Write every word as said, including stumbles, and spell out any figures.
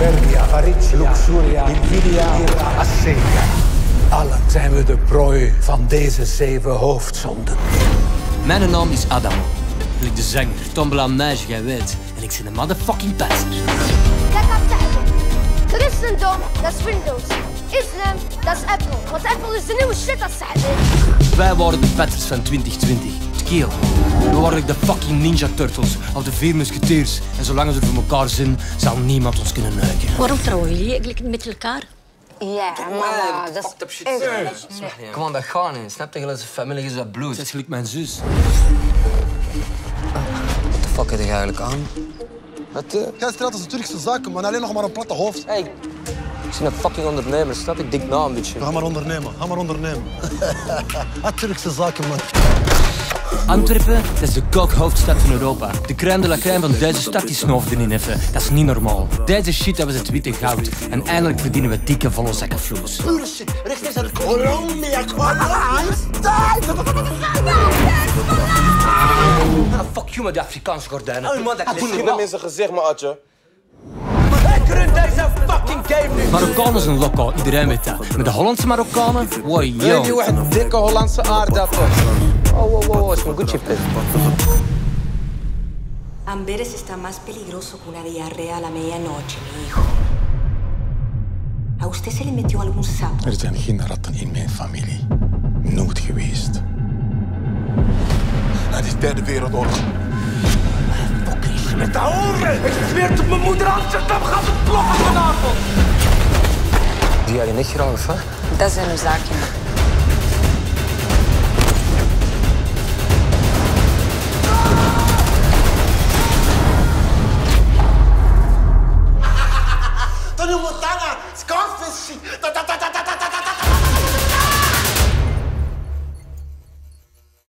Superbia, avaritia, luxuria, invidia, ira, assedia. Allen zijn we de prooi van deze zeven hoofdzonden. Mijn naam is Adam. Ik de zanger, Tombala Meisje, jij weet. En ik ben een motherfucking passer. Kijk aan het Christendom, dat is Windows. Islam, dat is Apple. Want Apple is de nieuwe shit, dat is. Wij waren de patters van twintig twintig. Het keel. We waren de fucking Ninja Turtles of de vier musketeers. En zolang we er voor elkaar zijn, zal niemand ons kunnen neuken. Waarom trouwen jullie eigenlijk niet met elkaar? Ja, maar dat is shit. Kom aan, dat gaat niet. Snap je? Dat is familie, is dat bloed. Dat is gelijk mijn zus. Wat de fuck heb je eigenlijk aan? Wat? Uh... Jij straat als een Turkse zaken, maar alleen nog maar een platte hoofd. Hey, ik ben een fucking ondernemer, snap ik? Dik na een beetje. Ga maar ondernemen, ga maar ondernemen. Het Turkse zaken, man. Antwerpen, dat is de kokhoofdstad van Europa. De crème de la crème van deze stad die snooft erin even. Dat is niet normaal. Deze shit, dat was het witte goud. En eindelijk verdienen we dikke volle zakken vloes. Shit, rechtstreeks uit Colombia, Colombia. Ah, fuck you met de Afrikaanse gordijnen. Oh man, dat is niet naar mensen gezegd, maar Atje. Ik run deze fucking game nu. Marokkanen zijn loco, iedereen weet dat. Met de Hollandse Marokkanen, wow, yo. Die een dikke Hollandse aardappel. Oh, wow, wow, es un Gucci pet. Amberes está más peligroso que una diarrea a la medianoche, mi hijo. ¿A usted se le metió algún sapo? Er zijn geen ratten in mijn familie. Nooit geweest. Het is derde wereldoorlog. Met de horen! Ik zweer het op mijn moeder, Amsterdam gaat het ploffen vanavond! Zie jij je niet graag, of hè? Dat zijn uw zaken. Tony Montana, Scarface shit.